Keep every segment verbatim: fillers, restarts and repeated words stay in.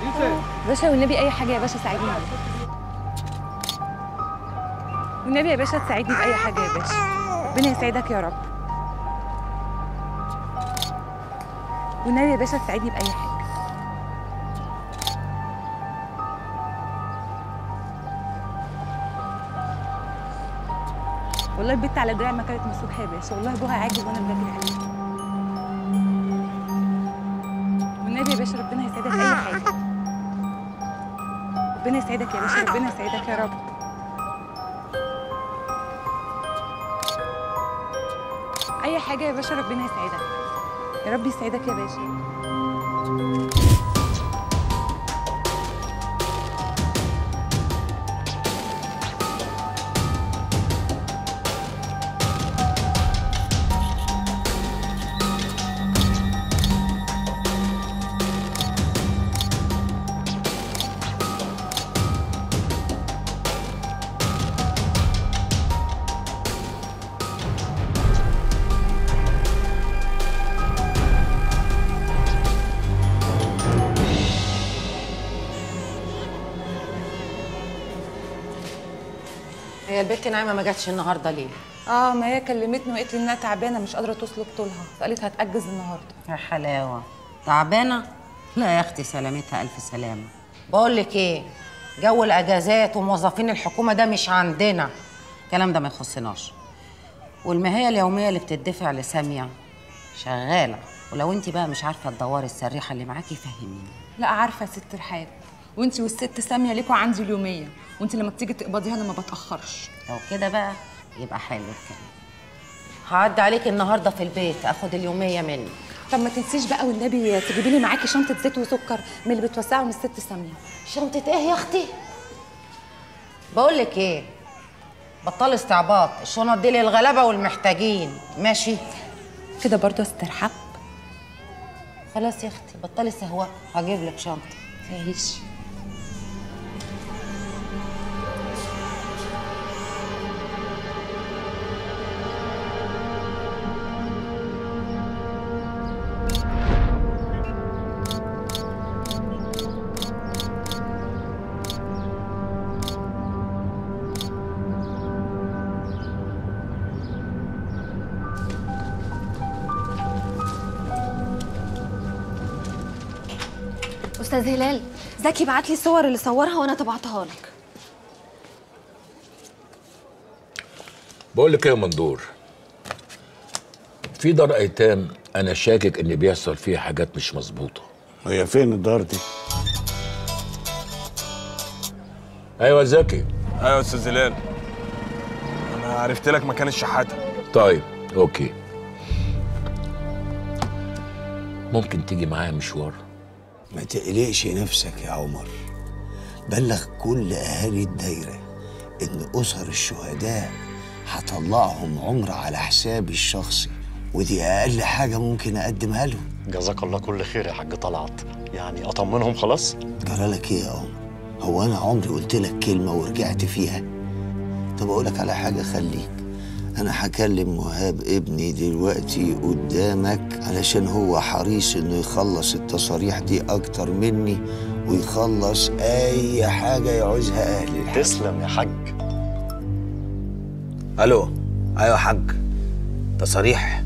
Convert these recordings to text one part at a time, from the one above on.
باشا والنبي اي حاجه يا باشا ساعدني والنبي يا باشا تساعدني باي حاجه يا باشا، ربنا يسعدك يا رب. والنبي يا باشا تساعدني باي حاجه. والله البت على دراعي ما كانت مسوحه يا باشا، والله ابوها عاجز وانا بجري عليه. والنبي يا باشا ربنا يسعدك اي حاجه، ربنا يسعدك يا باشا، ربنا يسعدك يا رب. اي حاجه يا باشا ربنا يسعدك، يا رب يسعدك يا باشا. هي البت نايمه ما جاتش النهارده ليه؟ اه ما هي كلمتني وقالت لي انها تعبانه مش قادره تسلك طولها، فقالت هتأجز النهارده. يا حلاوه، تعبانه؟ لا يا اختي سلامتها الف سلامه. بقول لك ايه، جو الاجازات وموظفين الحكومه ده مش عندنا، الكلام ده ما يخصناش. والمهيه اليوميه اللي بتدفع لساميه شغاله، ولو انت بقى مش عارفه تدوري السريحه اللي معاكي فهميني. لا عارفه يا ست رحاب، وانتي والست ساميه ليكوا عندي اليوميه، وانتي لما بتيجي تقبضيها انا ما بتاخرش. لو كده بقى يبقى حلو الكلام. هعدي عليك النهارده في البيت اخد اليوميه منك. طب ما تنسيش بقى والنبي تجيبي لي معاكي شنطه زيت وسكر من اللي بتوسعهم الست ساميه. شنطه ايه يا اختي؟ بقول لك ايه، بطلي استعباط، الشنط دي للغلابه والمحتاجين، ماشي؟ كده برضه يا ست رحاب. خلاص يا اختي بطلي سهوه، هجيب لك شنطه. تعيش. استاذ هلال، زكي بعت لي الصور اللي صورها وانا طبعتها لك. بقول لك ايه يا مندور، في دار ايتام انا شاكك ان بيحصل فيها حاجات مش مظبوطه. هي فين الدار دي؟ ايوه زكي. ايوه يا استاذ هلال، انا عرفت لك مكان الشحاته. طيب اوكي، ممكن تيجي معايا مشوار؟ ما تقلقش نفسك يا عمر، بلغ كل اهالي الدايره ان اسر الشهداء هطلعهم عمره على حسابي الشخصي، ودي اقل حاجه ممكن اقدمها لهم. جزاك الله كل خير يا حاج طلعت، يعني اطمنهم خلاص؟ جرالك ايه يا عمر؟ هو انا عمري قلت لك كلمه ورجعت فيها؟ طب اقول لك على حاجه، خليك، انا هكلم مهاب ابني دلوقتي قدامك علشان هو حريص انه يخلص التصاريح دي اكتر مني، ويخلص اي حاجه يعوزها اهل الحاج. تسلم يا حاج. الو. ايوه يا حاج، تصاريح؟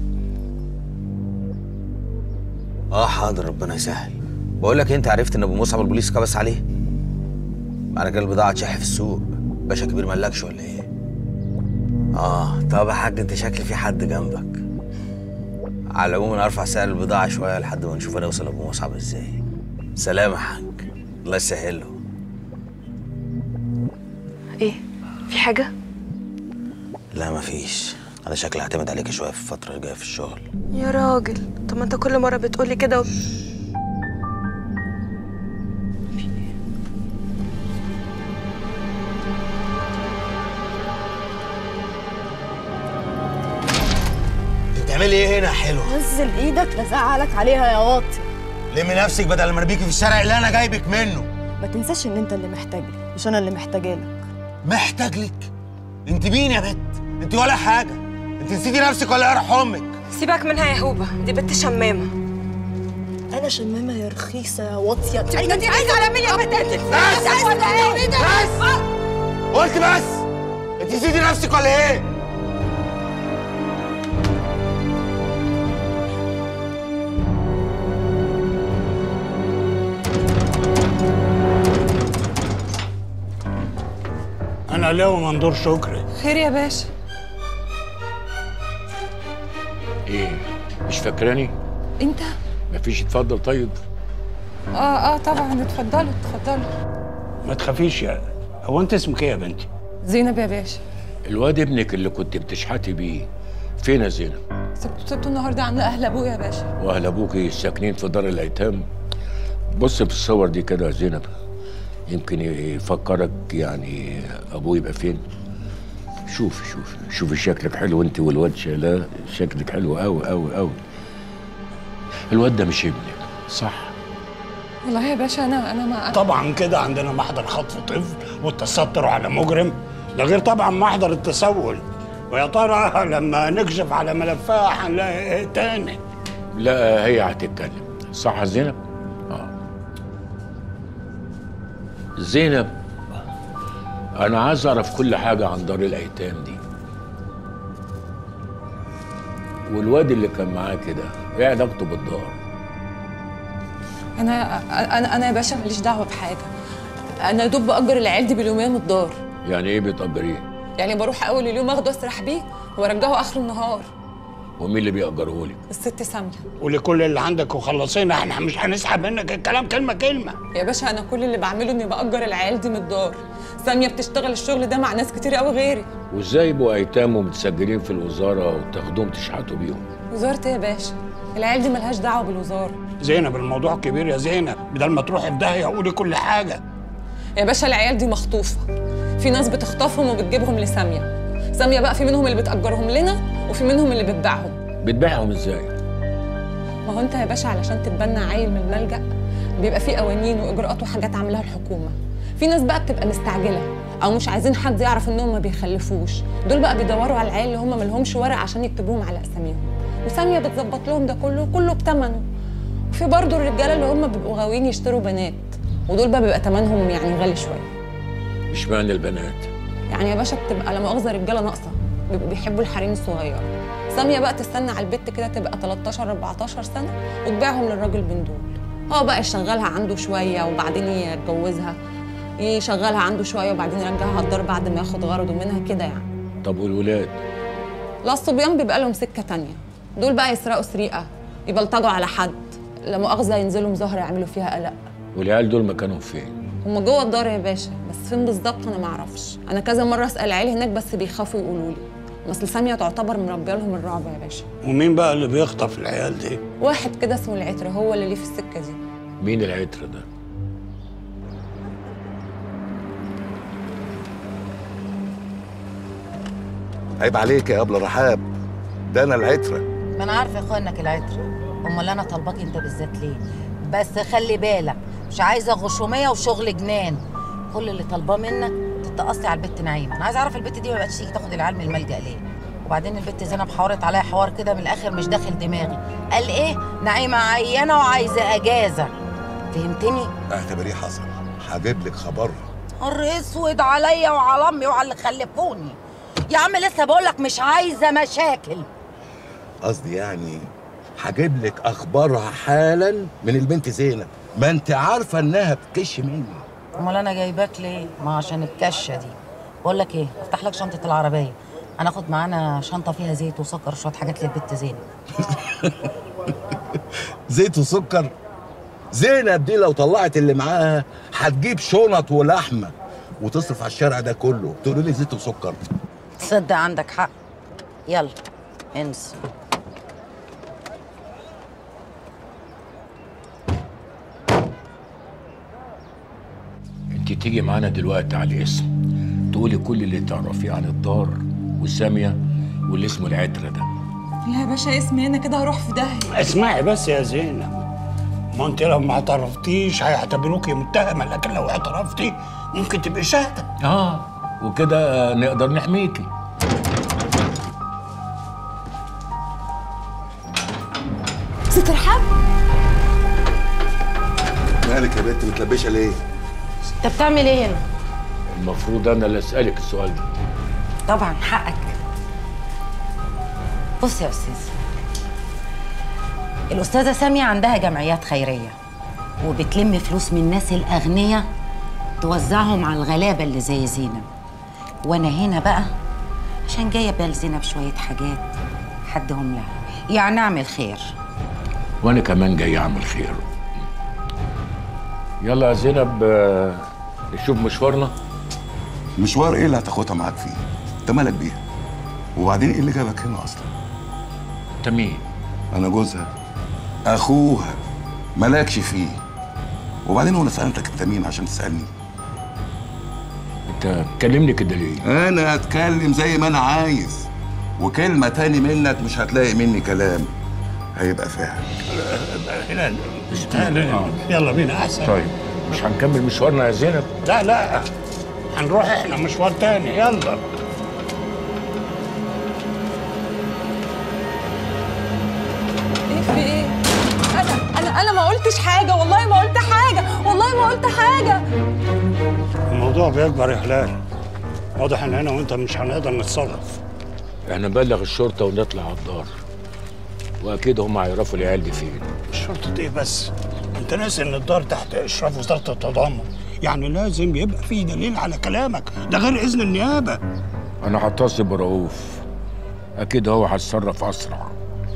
اه حاضر، ربنا يسهل. بقول لك انت عرفت ان ابو مصعب البوليس كبس عليه؟ معنى كده البضاعه اتشح في السوق، باشا كبير مالكش ولا ايه؟ اه طب يا حاج انت شكل في حد جنبك. على العموم انا ارفع سعر البضاعه شويه لحد ما نشوف هنوصل لابو مصعب ازاي. سلام يا حاج، الله يسهله. ايه؟ في حاجه؟ لا مفيش، انا شكلي هعتمد عليك شويه في الفتره الجايه في الشغل. يا راجل، طب ما انت كل مره بتقولي كده و... بتعملي ايه هنا يا حلوه؟ نزل ايدك لزعلك عليها يا واطي. لمي نفسك بدل ما اربيكي في الشارع اللي انا جايبك منه. ما تنساش ان انت اللي محتاج لي، مش انا اللي محتاجه لك. محتاج لك؟ انت مين يا بت؟ انت ولا حاجه، انت نسيتي نفسك ولا يرحم امك؟ سيبك منها يا هوبه، دي بنت شمامه. انا شمامه يا رخيصه يا واطيه. انت عايزه على مين يا بنت؟ بس ولا ايه؟ بس قلت بس. انت نسيتي نفسك ولا ايه؟ أنا لو منظور شكري. خير يا باشا. ايه مش فاكراني؟ انت؟ مفيش. اتفضل. طيب اه اه طبعا اتفضلوا اتفضلوا. ما تخافيش يا هو أنت اسمك إيه يا بنتي؟ زينب يا باشا. الواد ابنك اللي كنت بتشحتي بيه فين يا زينب؟ سبته سبته النهارده عند اهل ابويا يا باشا. واهل ابوكي ساكنين في دار الايتام؟ بص في الصور دي كده يا زينب، يمكن يفكرك يعني ابوه يبقى فين. شوفي شوفي شوفي شكلك حلو انت والواد شيلاه، شكلك حلو قوي قوي قوي. الواد ده مش ابنك صح؟ والله يا باشا انا انا ما طبعا كده عندنا محضر خطف طفل والتستر على مجرم، ده غير طبعا محضر التسول. ويا ترى لما نكشف على ملفها هنلاقي ايه تاني؟ لا هي هتتكلم صح يا زينب؟ اه زينب، انا عايز اعرف كل حاجه عن دار الايتام دي. والواد اللي كان معاه كده ايه علاقته بالدار؟ انا انا انا يا باشا ماليش دعوه بحاجه. انا يا دوب باجر العيال دي باليوميه من الدار. يعني ايه بتأجريه؟ يعني بروح اول اليوم اخده اسرح بيه وارجعه اخر النهار. ومين اللي بيأجره لك؟ الست ساميه. ولكل اللي عندك وخلصينا، احنا مش هنسحب منك الكلام كلمه كلمه. يا باشا انا كل اللي بعمله اني باجر العيال دي من الدار. ساميه بتشتغل الشغل ده مع ناس كتير قوي غيري. وازاي يبقوا ايتام ومتسجلين في الوزاره وتاخدوهم تشحتوا بيهم؟ وزاره ايه يا باشا؟ العيال دي ملهاش دعوه بالوزاره. زينب الموضوع كبير يا زينب، بدل ما تروحي في داهيه قولي كل حاجه. يا باشا العيال دي مخطوفه، في ناس بتخطفهم وبتجيبهم لساميه. ساميه بقى في منهم اللي بتأجرهم لنا وفي منهم اللي بتبيعهم. بتبيعهم ازاي؟ ما هو انت يا باشا علشان تتبنى عيل من الملجأ بيبقى فيه قوانين واجراءات وحاجات عاملاها الحكومه. في ناس بقى بتبقى مستعجله او مش عايزين حد يعرف انهم ما بيخلفوش، دول بقى بيدوروا على العيال اللي هم مالهمش ورق عشان يكتبوهم على اساميهم، وساميه بتظبط لهم ده كله كله بثمنه. وفي برضه الرجاله اللي هم بيبقوا غاويين يشتروا بنات، ودول بقى بيبقى ثمنهم يعني غالي شويه. مش معنى البنات يعني يا باشا بتبقى لا مؤاخذه رجاله ناقصه بيبقوا بيحبوا الحريم الصغيره. ساميه بقى تستنى على البت كده تبقى تلتاشر اربعتاشر سنه وتبيعهم للراجل من دول. هو بقى يشغلها عنده شويه وبعدين يتجوزها، يشغلها عنده شويه وبعدين يرجعها الدار بعد ما ياخد غرضه منها كده يعني. طب والولاد؟ لا الصبيان بيبقى لهم سكه تانية، دول بقى يسرقوا سرقه، يبلطجوا على حد، لا مؤاخذه ينزلوا مظاهره يعملوا فيها قلق. والعيال دول مكانهم فين؟ هم جوه الدار يا باشا، بس فين بالظبط انا ما اعرفش. انا كذا مره اسال عيال هناك بس بيخافوا يقولوا لي. اصل ساميه تعتبر مربيه لهم الرعب يا باشا. ومين بقى اللي بيخطف العيال دي؟ واحد كده اسمه العتر، هو اللي ليه في السكه دي. مين العتر ده؟ عيب عليك يا ابله رحاب، ده انا العتره. ما انا عارفه يا اخويا انك العتر، امال انا طالباك انت بالذات ليه؟ بس خلي بالك مش عايزه غشوميه وشغل جنان. كل اللي طالباه منك تتقصي على البت نعيمه. انا عايزه اعرف البت دي ما بقتش تيجي تاخد العيال من الملجأ ليه؟ وبعدين البت زينب حورت عليا حوار كده من الاخر مش داخل دماغي. قال ايه؟ نعيمه عيانه وعايزه اجازه. فهمتني؟ اعتبريه حصل، هجيب لك خبرها. نهار اسود عليا وعلى امي وعلى اللي خلفوني. يا عم لسه بقول لك مش عايزه مشاكل. قصدي يعني هجيب لك اخبارها حالا من البنت زينب، ما انت عارفه انها بتكش مني. امال انا جايباك ليه؟ ما عشان الكشه دي. بقول لك ايه، افتح لك شنطه العربيه، هناخد معانا شنطه فيها زيت وسكر وشويه حاجات للبت زينب. زيت وسكر؟ زينب دي لو طلعت اللي معاها هتجيب شنط ولحمه وتصرف على الشارع ده كله، تقولي لي زيت وسكر؟ تصدق عندك حق. يلا انسى. انت تيجي معانا دلوقتي على الاسم تقولي كل اللي تعرفيه عن الدار وساميه واللي اسمه العتره ده. لا يا باشا اسمي هنا كده هروح في داهيه. اسمعي بس يا زينب، ما انت لو ما اعترفتيش هيعتبروكي متهمه، لكن لو اعترفتي ممكن تبقي شاهده. اه وكده نقدر نحميكي. ست رحاب مالك يا بنت متلبشه ليه؟ انت بتعمل ايه هنا؟ المفروض انا اللي اسالك السؤال ده. طبعا حقك. بص يا استاذ، الاستاذه ساميه عندها جمعيات خيريه وبتلم فلوس من الناس الاغنياء توزعهم على الغلابه اللي زي زينب، وانا هنا بقى عشان جايه بلزينب بشويه حاجات حدهم لها، يعني اعمل خير. وانا كمان جاي اعمل خير. يلا يا زينب آه، نشوف مشوارنا. مشوار ايه اللي هتاخدها معاك فيه؟ انت مالك بيها؟ وبعدين ايه اللي جابك هنا اصلا؟ انت مين؟ انا جوزها، اخوها، مالكش فيه. وبعدين وانا سالتك انت مين عشان تسالني؟ انت بتكلمني كده ليه؟ انا اتكلم زي ما انا عايز، وكلمه تاني منك مش هتلاقي مني كلام هيبقى فاهم. هلال هلال يلا بينا احسن. طيب مش هنكمل مشوارنا يا زينب؟ لا لا هنروح احنا مشوار تاني. يلا. ايه في ايه؟ انا انا انا ما قلتش حاجه، والله ما قلت حاجه، والله ما قلت حاجه. الموضوع بيكبر يا هلال، واضح ان انا وانت مش هنقدر نتصرف. احنا نبلغ الشرطه ونطلع على الدار، واكيد هم هيعرفوا العيال دي فين. شرطه ايه بس؟ انت ناسي ان الدار تحت اشراف وزاره التضامن، يعني لازم يبقى في دليل على كلامك، ده غير اذن النيابه. انا هتصل برؤوف، اكيد هو هيتصرف اسرع.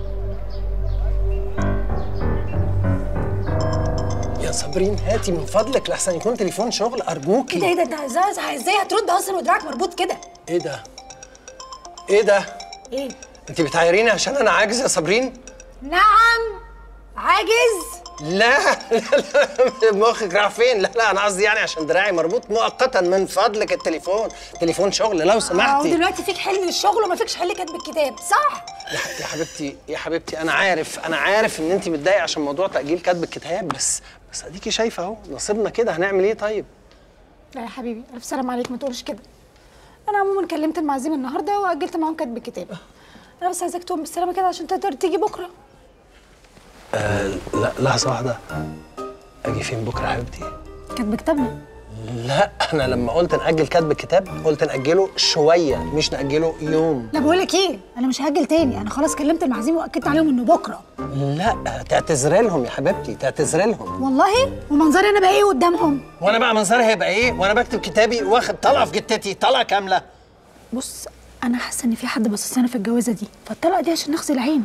يا صابرين هاتي من فضلك لحسن يكون تليفون شغل ارجوكي. ايه ده ايه ده ده ازاي هترد اصلا ودراعك مربوط كده؟ ايه ده؟ ايه ده؟ ايه؟ انت بتعايريني عشان انا عاجز يا صابرين؟ نعم عاجز؟ لا لا لا مخك راح فين؟ لا لا انا قصدي يعني عشان دراعي مربوط مؤقتا. من فضلك التليفون، تليفون شغل لو سمحتي. اه ودلوقتي فيك حل الشغل وما فيكش حل كاتب الكتاب صح؟ يا حبيبتي يا حبيبتي انا عارف انا عارف ان انت متضايقه عشان موضوع تاجيل كاتب الكتاب، بس بس اديكي شايفه اهو نصيبنا كده، هنعمل ايه طيب؟ لا يا حبيبي الف سلام عليك، ما تقولش كده. انا عموما كلمت المعازيم النهارده واجلت معاهم كاتب الكتاب. انا بس عايزاك تقوم بالسلامه كده عشان تقدر تيجي بكره. آه لا لحظه واحده، اجي فين بكره يا حبيبتي؟ كاتب كتابنا. لا انا لما قلت ناجل كاتب الكتاب قلت ناجله شويه مش ناجله يوم. لا بقول لك ايه، انا مش هاجل تاني، انا خلاص كلمت المعازيم واكدت عليهم انه بكره. لا تعتذري لهم يا حبيبتي، تعتذري لهم. والله ومنظري انا بقى ايه قدامهم؟ وانا بقى منظري هيبقى ايه وانا بكتب كتابي واخد طلقه في جتتي، طلقه كامله؟ بص انا حاسه ان في حد باصص لنا في الجوازه دي، فالطلقه دي عشان نغسل العين.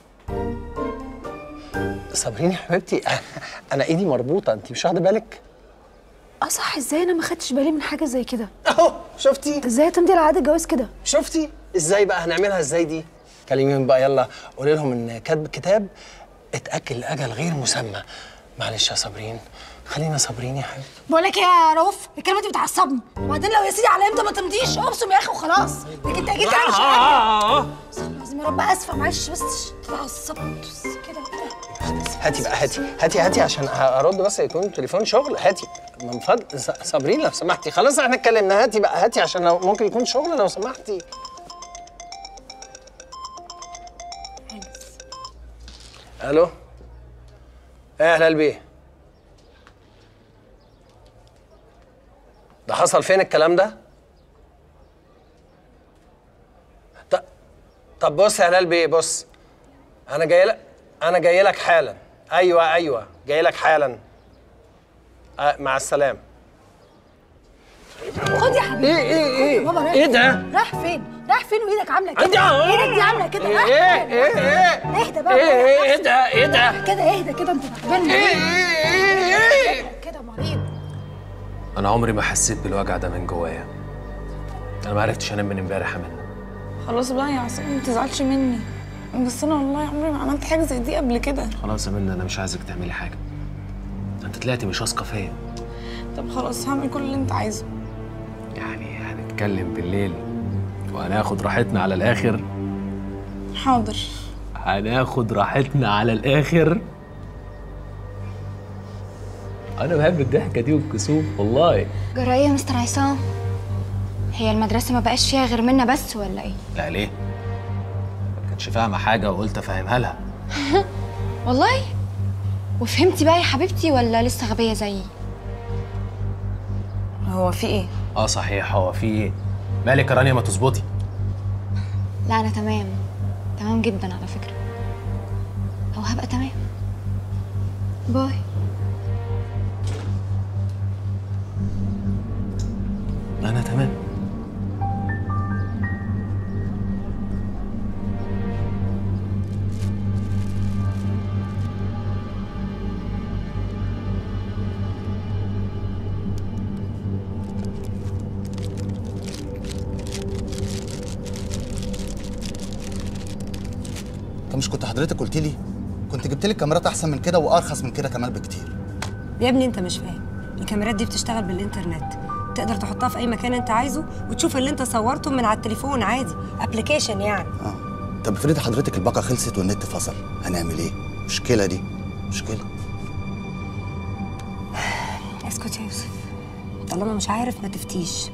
صابرين يا حبيبتي انا ايدي مربوطه، انت مش واخده بالك؟ اه صح، ازاي انا ما خدتش بالي من حاجه زي كده؟ اهو شفتي؟ انت ازاي هتمضي على عقد الجواز كده؟ شفتي؟ ازاي بقى هنعملها ازاي دي؟ كلميهم بقى يلا، قولي لهم ان كاتب الكتاب اتاكل لاجل غير مسمى. معلش يا صابرين، خلينا صابرين يا حبيبتي. بقول لك ايه يا رؤوف، الكلمه دي بتعصبني، وبعدين لو يا سيدي على امتى ما تمضيش ابصم يا اخي وخلاص، لكن انت اكيد يعني مش حاجه. لازم يا رب اسفه معلش بس اتعصبت كده. هاتي بقى هاتي هاتي هاتي عشان ارد بس يكون تليفون شغل. هاتي من فضل صابرين لو سمحتي، خلاص احنا اتكلمنا. هاتي بقى هاتي عشان لو ممكن يكون شغل لو سمحتي. الو ايه يا هلال بيه؟ ده حصل فين الكلام ده؟ ط- طب بص يا هلال بيه، بص انا جاي لك انا جاي لك حالا. ايوه ايوه جاي لك حالا. أه مع السلامه. خد يا حبيبي. ايه ايه ايه بابا رايح ايه ده؟ رايح فين؟ رايح فين وايدك عامله كده؟ انت ايدك دي عامله كده. ايه رايح ايه فين؟ ايه ايه اهدى بقى. ايه ايه ايه ده ايه ده؟ كده اهدى كده، انت تعبان. ايه ايه ايه كده مريض. انا عمري ما حسيت بالوجع ده من جوايا. انا ما عرفتش انام من امبارح يا منى. خلاص بقى يا عصام ما تزعلش مني، بس انا والله عمري ما عملت حاجه زي دي قبل كده. خلاص يا منى انا مش عايزك تعملي حاجه، انت طلعتي مش واثقه فيا. طب خلاص هعمل كل اللي انت عايزه. يعني هنتكلم بالليل وهناخد راحتنا على الاخر. حاضر. هناخد راحتنا على الاخر. انا بحب الضحكه دي والكسوف والله. جرى ايه يا مستر عصام؟ هي المدرسه ما بقاش فيها غير منا بس ولا ايه؟ لا ليه؟ ما كانتش فاهمه حاجه وقلت افهمها لها. والله وفهمتي بقى يا حبيبتي ولا لسه غبيه زيي؟ هو في ايه؟ اه صحيح، هو في ايه؟ مالك يا رانيا ما تظبطي؟ لا انا تمام، تمام جدا على فكره، او هبقى تمام. باي. انا تمام. انت مش كنت حضرتك قلت لي كنت جبت لك كاميرات احسن من كده وارخص من كده كمان بكتير؟ يا ابني انت مش فاهم، الكاميرات دي بتشتغل بالانترنت، تقدر تحطها في اي مكان انت عايزه وتشوف اللي انت صورته من على التليفون عادي، ابلكيشن يعني. اه طب افرضي حضرتك الباقه خلصت والنت فصل، هنعمل ايه؟ مشكله دي مشكله. اسكت يا يوسف، طالما مش عارف ما تفتيش.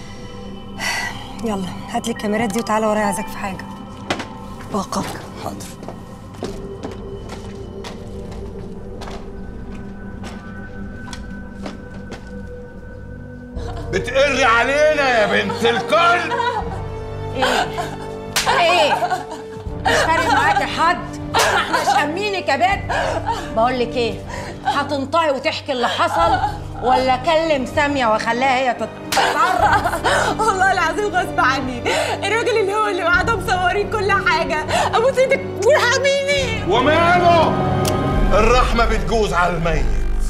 يلا هات لي الكاميرات دي وتعالى ورايا، عايزاك في حاجه. وقفك. حاضر. بتقري علينا يا بنت الكل. ايه؟ ايه؟ مش فارق معاكي حد؟ ما احنا شامينك يا بنت. بقول لك ايه؟ هتنطقي وتحكي اللي حصل ولا اكلم ساميه واخليها هي تتصرف؟ والله العظيم غصب عني، الراجل اللي هو اللي قاعدة مصورين كل حاجة، ابوس ايدك وارحميني. وماله؟ الرحمه بتجوز على الميت.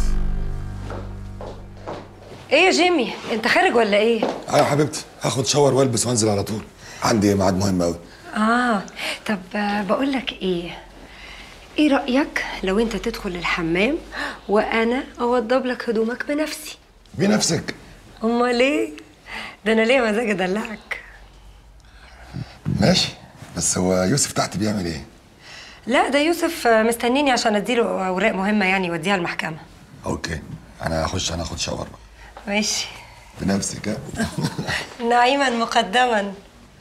ايه يا جيمي، انت خارج ولا ايه؟ اه يا حبيبتي، هاخد شاور والبس وانزل على طول، عندي ميعاد مهم قوي. اه طب بقول لك ايه، ايه رايك لو انت تدخل الحمام وانا اوضب لك هدومك بنفسي؟ بنفسك؟ امال ايه؟ ده انا ليا مزاج ادلعك. ماشي، بس هو يوسف تحت بيعمل ايه؟ لا ده يوسف مستنيني عشان اديله اوراق مهمه يعني يوديها المحكمه. اوكي، انا هخش انا اخد شاور بقى. ماشي. بنفسك ها؟ نعيما مقدما.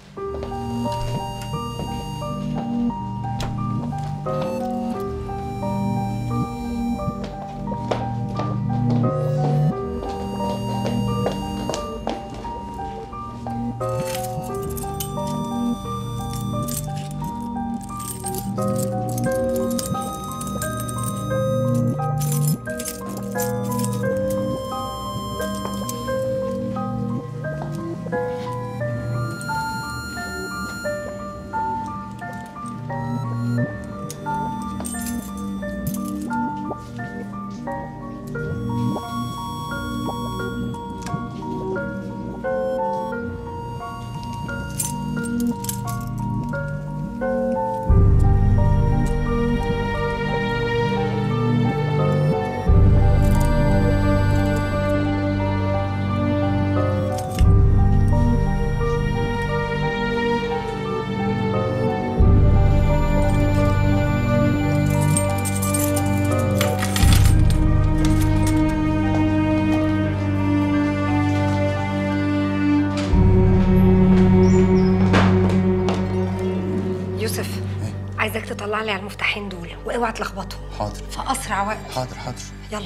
عايزاك تطلع لي على المفتاحين دول واوعى تلخبطهم. حاضر. في اسرع وقت. حاضر حاضر. يلا.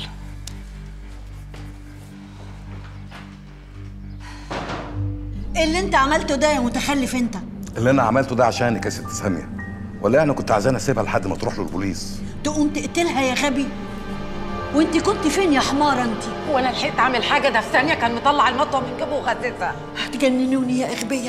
ايه اللي انت عملته ده يا متخلف انت؟ اللي انا عملته ده عشانك يا ست ساميه، ولا انا كنت عايزانا اسيبها لحد ما تروح له البوليس؟ تقوم تقتلها يا غبي؟ وانت كنت فين يا حماره انت؟ هو انا لحقت اعمل حاجه؟ ده في ثانيه كان مطلع المطوه من جيبه وغزتها. هتجننوني يا اغبيه.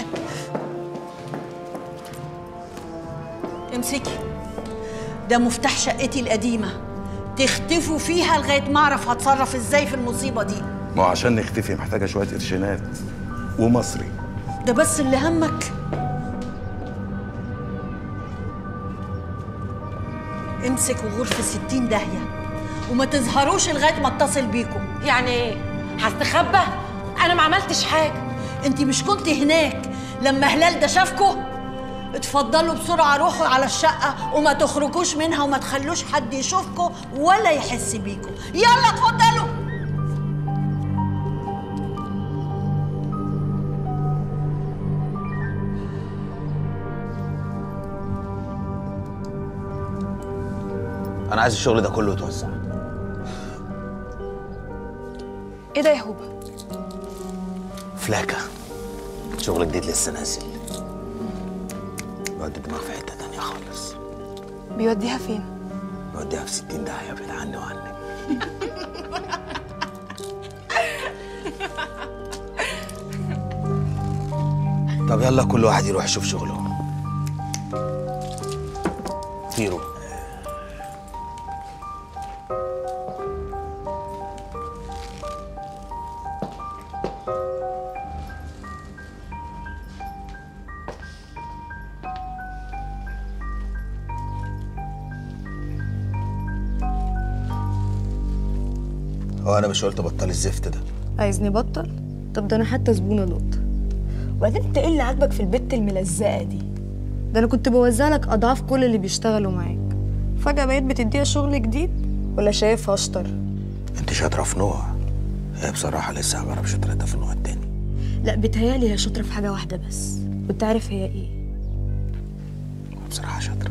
امسكي، ده مفتاح شقتي القديمه، تختفوا فيها لغايه ما اعرف هتصرف ازاي في المصيبه دي. ما هو عشان نختفي محتاجه شويه قرشينات ومصري. ده بس اللي همك؟ امسك وغور في ستين داهيه وما تظهروش لغايه ما اتصل بيكم. يعني ايه؟ هستخبى؟ انا ما عملتش حاجه. انت مش كنت هناك لما هلال ده شافكوا؟ اتفضلوا بسرعه روحوا على الشقه وما تخرجوش منها وما تخلوش حد يشوفكوا ولا يحس بيكوا. يلا اتفضلوا. انا عايز الشغل ده كله يتوزع. ايه ده يا هوبا؟ فلاكه شغل جديد لسه نازل. بودي الدماغ في حته تانيه خالص. بيوديها فين؟ بوديها في ستين داهيه بعيد عني وعنك. طب يلا كل واحد يروح يشوف شغله. طيروا. هو انا مش قلت بطل الزفت ده؟ عايزني بطل؟ طب ده انا حتى زبونه نقط. وبعدين انت ايه اللي عاجبك في البت الملزقه دي؟ ده انا كنت بوزع لك اضعاف كل اللي بيشتغلوا معاك، فجاه بقيت بتديها شغل جديد ولا شايفها اشطر؟ انت شاطره في نوع، هي بصراحه لسه هجرب شطارتها في النوع التاني. لا بتهيالي هي شاطره في حاجه واحده بس، وانت عارف هي ايه؟ بصراحه شاطره.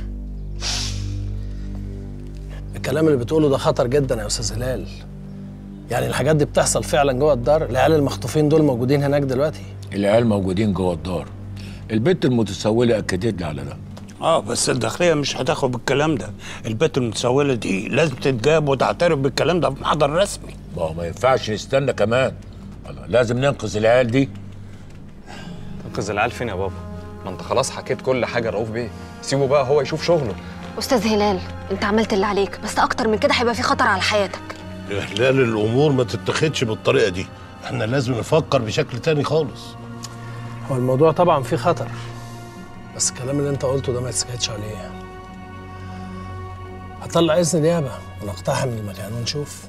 الكلام اللي بتقوله ده خطر جدا يا استاذ هلال. يعني الحاجات دي بتحصل فعلا جوه الدار؟ العيال المخطوفين دول موجودين هناك دلوقتي؟ العيال موجودين جوه الدار. البت المتسولة أكدت لي على ده. اه بس الداخلية مش هتاخد بالكلام ده. البت المتسولة دي لازم تتجاب وتعترف بالكلام ده في محضر رسمي. ما هو ما ينفعش نستنى كمان. لازم ننقذ العيال دي. تنقذ العيال فين يا بابا؟ ما انت خلاص حكيت كل حاجة لرؤوف بيه، سيبه بقى هو يشوف شغله. استاذ هلال انت عملت اللي عليك، بس اكتر من كده هيبقى في خطر على حياتك. يا هلال الامور ما تتخدش بالطريقه دي، احنا لازم نفكر بشكل تاني خالص. هو الموضوع طبعا فيه خطر، بس الكلام اللي انت قلته ده ما تسكتش عليه. هطلع اذن نيابه ونقتحم المكان ونشوف.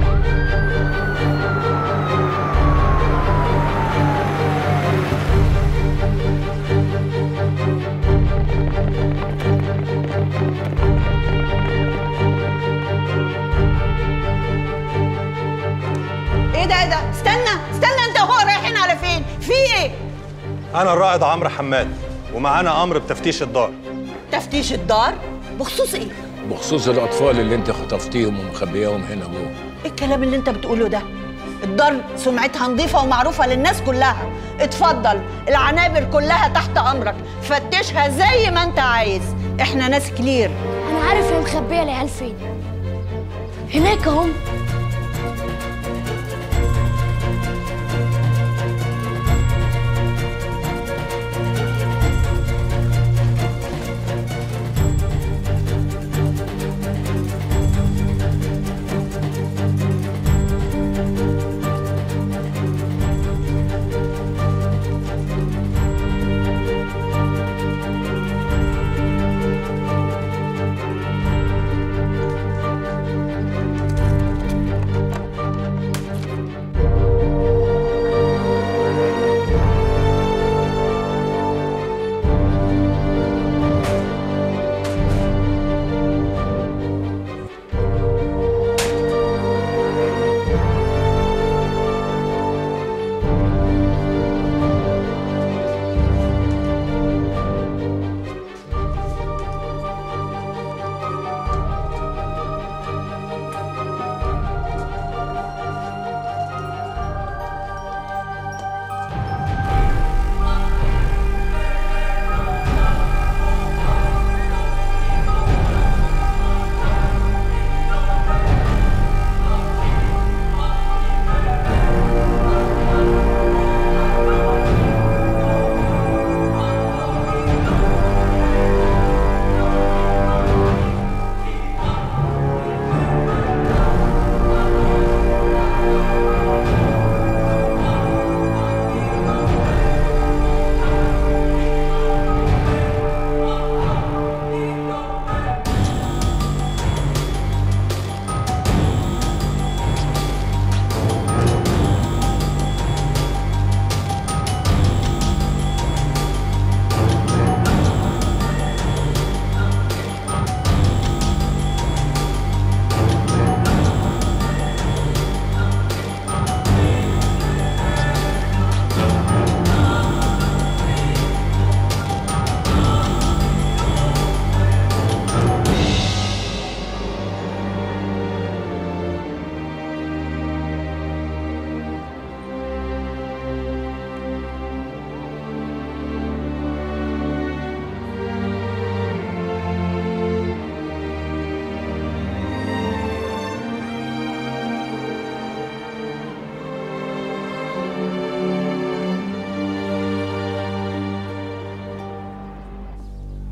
ايه ده ايه ده؟ استنى استنى، انت وهو رايحين على فين؟ في ايه؟ انا الرائد عمرو حماد ومعانا امر بتفتيش الدار. تفتيش الدار؟ بخصوص ايه؟ بخصوص الأطفال اللي أنت خطفتيهم ومخبياهم هنا جوه. ايه الكلام اللي انت بتقوله ده؟ الدار سمعتها نظيفة ومعروفة للناس كلها. اتفضل، العنابر كلها تحت امرك، فتشها زي ما انت عايز، احنا ناس كلير. انا عارف هي مخبيه العيال فين. هناك اهم.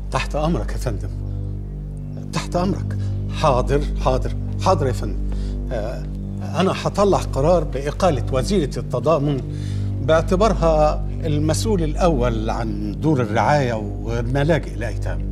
تحت امرك يا فندم، تحت امرك. حاضر حاضر حاضر يا فندم. آه انا هطلع قرار باقاله وزيره التضامن باعتبارها المسؤول الاول عن دور الرعايه وملاجئ الايتام.